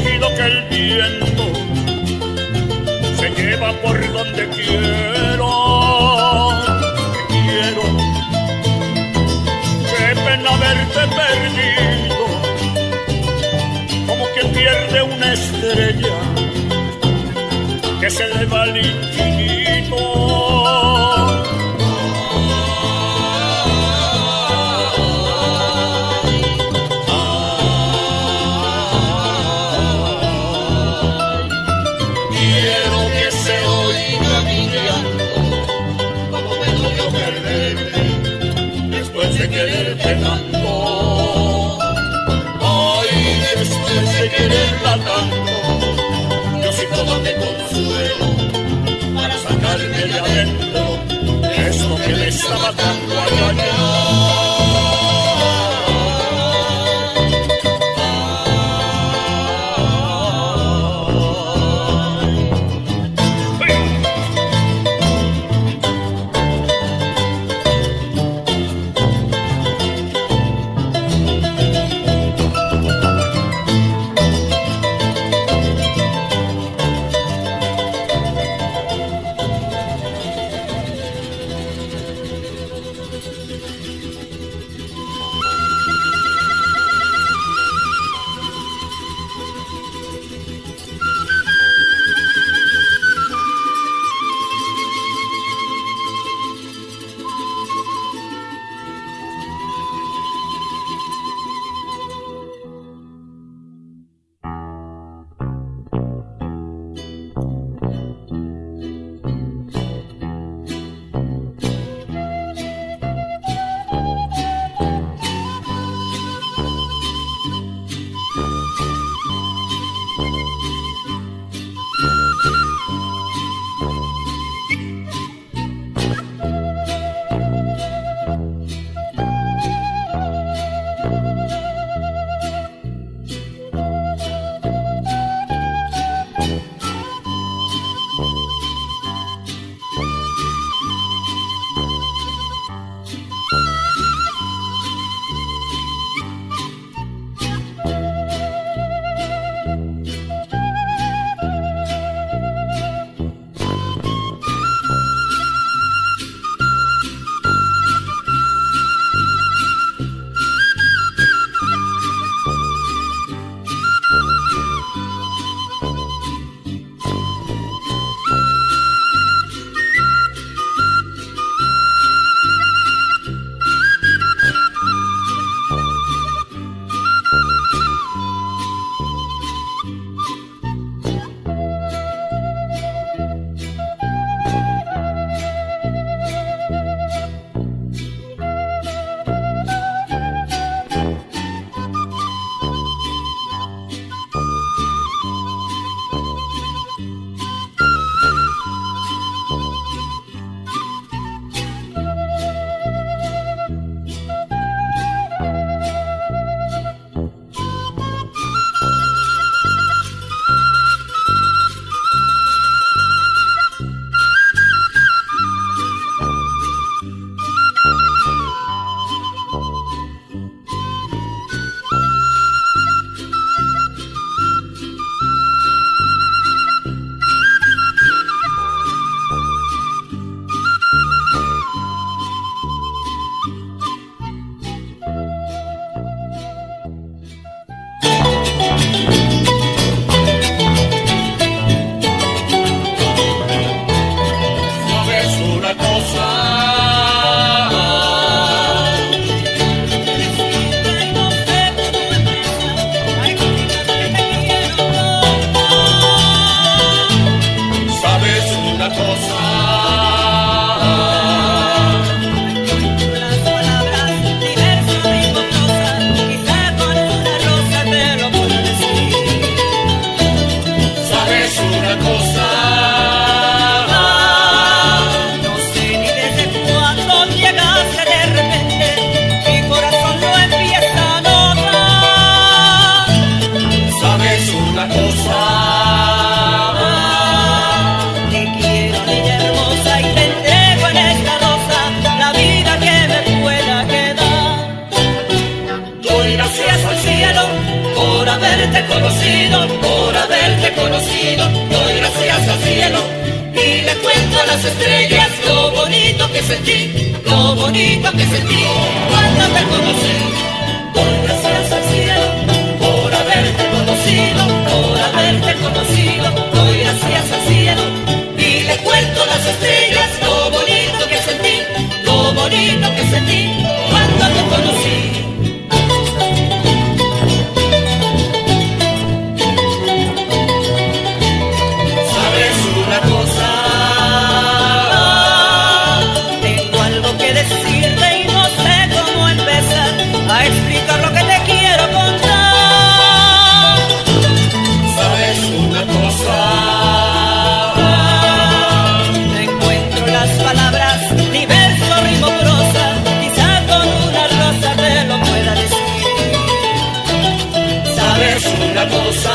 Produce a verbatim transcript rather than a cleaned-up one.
tejido que el viento se lleva por donde quiero. Te quiero, qué pena haberte perdido, como quien pierde una estrella que se eleva al infinito. Quiero que se oiga mi llanto, como me dolió perderte después de quererte tanto. Ay, después de quererla tanto, Diosito dame consuelo para sacarme de adentro esto que me está matando allá allá. haberte conocido. conocido, doy gracias al cielo y le cuento a las estrellas lo bonito que sentí, lo bonito que sentí cuando te conocí. Doy gracias al cielo por haberte conocido, por haberte conocido, doy gracias al cielo y le cuento a las estrellas lo bonito que sentí, lo bonito que sentí cuando te conocí. Explicar lo que te quiero contar. ¿Sabes una cosa? No encuentro las palabras, ni verso, ritmo, prosa. Quizá con una rosa te lo pueda decir. ¿Sabes una cosa?